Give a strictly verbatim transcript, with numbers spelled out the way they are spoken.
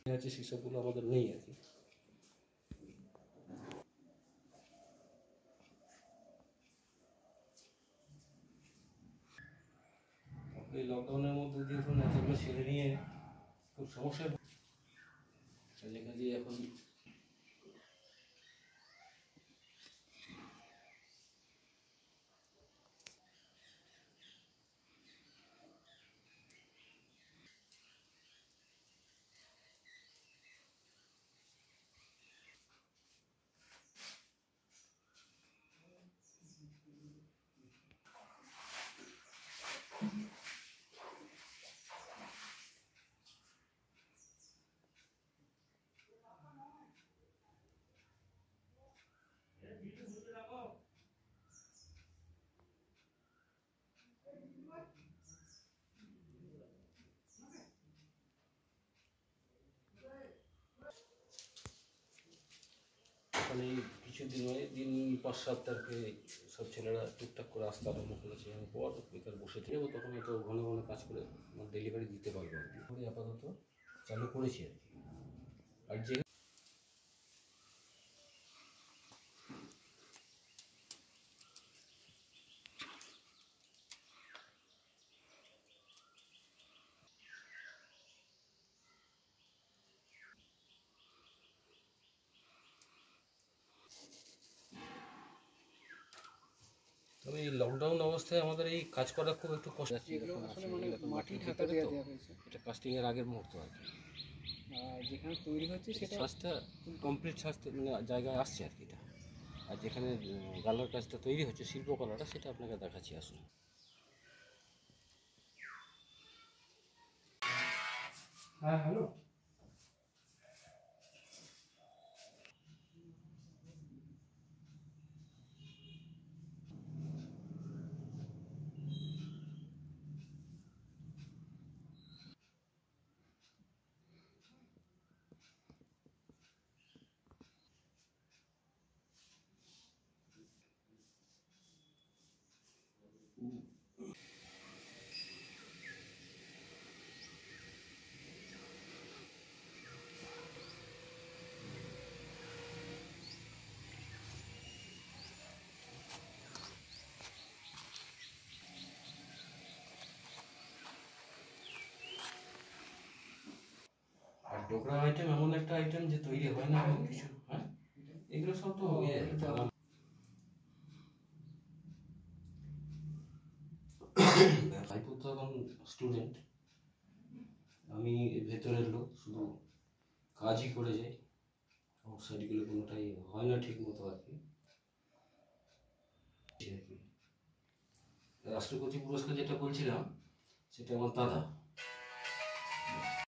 আছে সেসবগুলো আমাদের নেই আর কি। এই লকডাউনের মধ্যে দিয়ে ধরুন এতগুলো ছেলে নিয়ে খুব সমস্যায় কাজে কাজে এখন মানে কিছুদিন হয় দিন পাঁচ সাত তারিখে সব ছেলেরা টুকটাক করে আসতে আরম্ভ করেছে। আমি পর বেকার বসে থাকবো, তখন হয়তো ঘন ঘন কাজ করে ডেলিভারি দিতে পারবো আর কি। আপাতত চালু করেছি আর কি। আর যে তবে এই লকডাউন অবস্থায় আমাদের এই কাজ করা খুব একটু কষ্ট। মাটি ঢাকা দেওয়া দেওয়া হয়েছে, এটা কাস্টিংয়ের আগের মুহূর্ত আর কি। আর যেখানে তৈরি হচ্ছে সেটা ছাঁচটা কমপ্লিট ছাঁচতে মানে জায়গায় আসছে আর কি এটা। আর যেখানে গালার কাজটা তৈরি হচ্ছে শিল্পকলাটা, সেটা আপনাকে দেখাচ্ছি আসুন। হ্যাঁ হ্যালো আর ডোকরা আইটেম এমন একটা আইটেম যে তৈরি হয় না এমন কিছু। হ্যাঁ, এগুলো সব তো ভাইপো তো এখন স্টুডেন্ট, আমি ভেতরের লোক, শুধু কাজই করে যাই। আউটসাইডগুলো কোনোটাই হয় না ঠিক মতো আর কি। রাষ্ট্রপতি পুরস্কার যেটা বলছিলাম, সেটা আমার দাদা।